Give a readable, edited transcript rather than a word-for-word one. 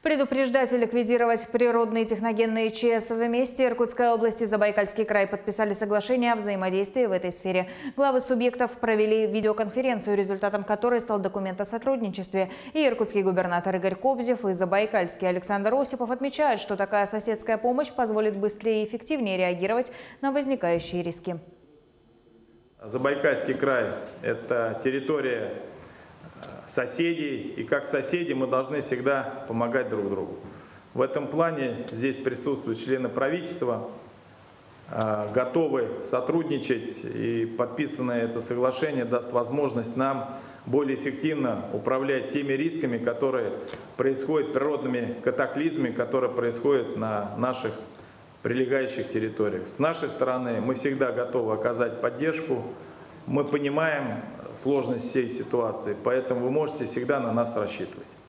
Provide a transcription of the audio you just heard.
Предупреждать и ликвидировать природные техногенные ЧС вместе. Иркутская область и Забайкальский край подписали соглашение о взаимодействии в этой сфере. Главы субъектов провели видеоконференцию, результатом которой стал документ о сотрудничестве. И иркутский губернатор Игорь Кобзев, и забайкальский Александр Осипов отмечают, что такая соседская помощь позволит быстрее и эффективнее реагировать на возникающие риски. Забайкальский край – это территория соседей, и как соседи мы должны всегда помогать друг другу. В этом плане здесь присутствуют члены правительства, готовы сотрудничать, и подписанное это соглашение даст возможность нам более эффективно управлять теми рисками, которые происходят, природными катаклизмами, которые происходят на наших прилегающих территориях. С нашей стороны мы всегда готовы оказать поддержку. Мы понимаем сложность всей ситуации, поэтому вы можете всегда на нас рассчитывать.